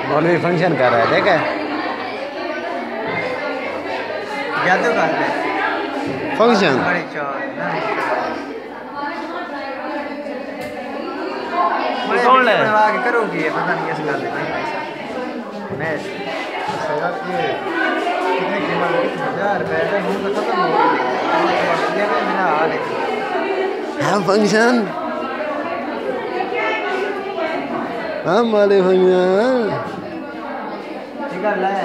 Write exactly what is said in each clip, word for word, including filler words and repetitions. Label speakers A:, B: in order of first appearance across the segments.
A: मौलवी फंक्शन कर रहा है, देखा फंक्शन।
B: कौन है करोगी पता नहीं इस गल मैं कितने कीमत हजार रुपए का मुंह तो खत्म हो गया मेरा हाल है।
A: हाँ फंक्शन हाँ वाले फंक्शन
B: गल है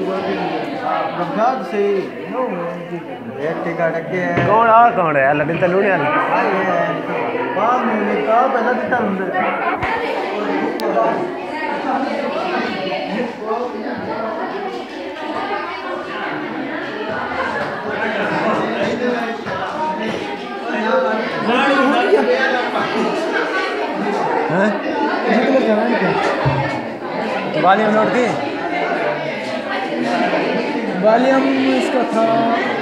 B: से टिकट के
A: कौन आ कौन है लड़ी तो लूने वाली
B: बाद में का पहला दिता हुंदे
A: हैं
B: जितने जवान के
A: वॉल्यूम नोट की
B: वॉल्यूम इसका था